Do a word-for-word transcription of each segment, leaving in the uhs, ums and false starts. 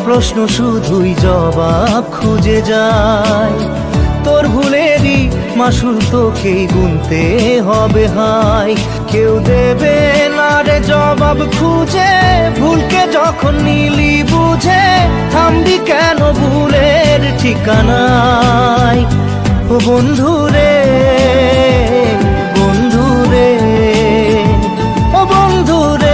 প্রশ্ন শুধুই জবাব খুঁজে যায়। তোর ভুলেরই মাসুল তোকেই গুনতে হবে হাই। কেউ দেবে না রে জবাব খুঁজে, ভুলকে যখন নিলি বুঝে থামবি কেন ভুলের ঠিকানায়। ও বন্ধু রে, বন্ধু রে, ও বন্ধু রে।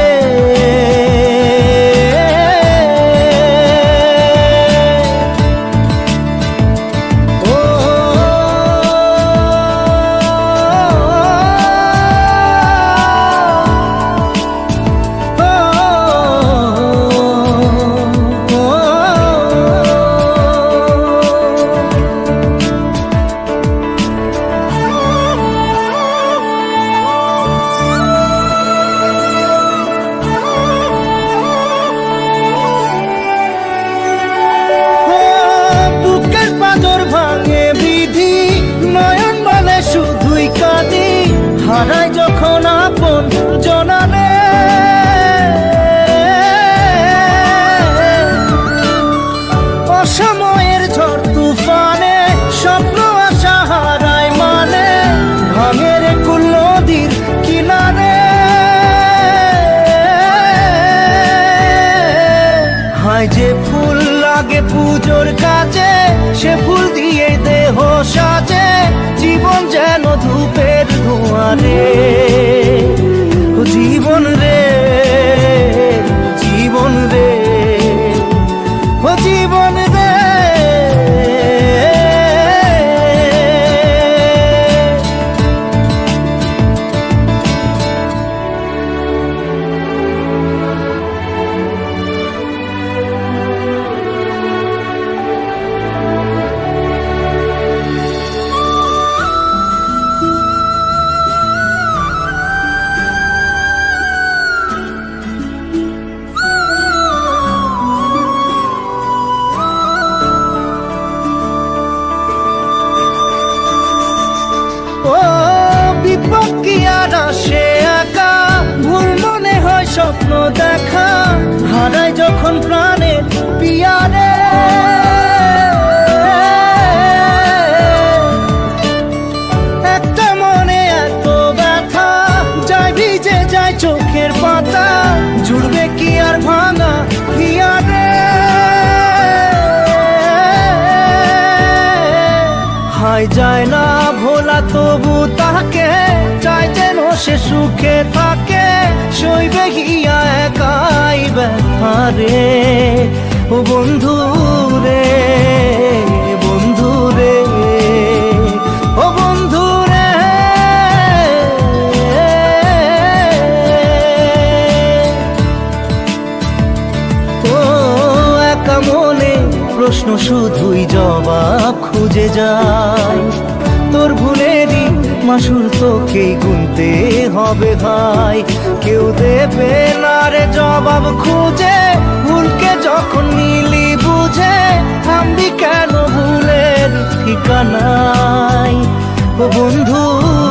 হারাই যখন আপন জনারে, অসময়ের ঝড় তুফানে স্বপ্ন আশা হারায় মানে, ভাঙের কুল নদীর কিনারে। হায় যে ফুল লাগে পুজোর কাছে, সে ফুল দিয়ে দেহ সাজে, জীবন যেন ধূপের ধোঁয়ারে। ও জীবন রে, জীবন রে, ও জীবন রে। সে একা ভুল মনে হয় স্বপ্ন দেখা, হারাই যখন প্রাণের পিয়ারে। একটা মনে এত ব্যথা যায় ভিজে যায় চোখের পাতা, জুড়বে কি আর ভাঙা হিয়ারে। হায় যায় না ভোলা তবু তাকে চাই যেন সে সুখে থাকে, সইবে গিয়া একাই ব্যথা রে। ও বন্ধু রে, বন্ধু রে, ও বন্ধু রে। ও একা মনে প্রশ্ন শুধুই জবাব খুঁজে যায়। তোর ভুলেরই মাসুল তোকেই গুনতে হবে ভাই। কেউ দেবে না রে জবাব খুঁজে, ভুলকে যখন নিলি বুঝে থামবি কেন ভুলের ঠিকানায়। ও বন্ধু